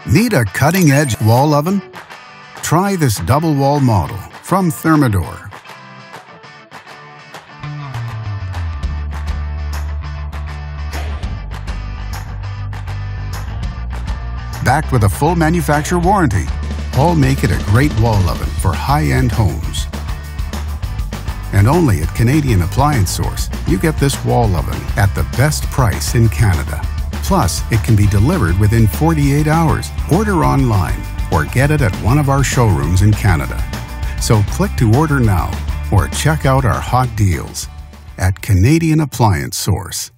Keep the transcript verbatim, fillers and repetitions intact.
Need a cutting-edge wall oven? Try this double wall model from Thermador. Backed with a full manufacturer warranty, all make it a great wall oven for high-end homes. And only at Canadian Appliance Source, you get this wall oven at the best price in Canada. Plus, it can be delivered within forty-eight hours. Order online or get it at one of our showrooms in Canada. So click to order now or check out our hot deals at Canadian Appliance Source.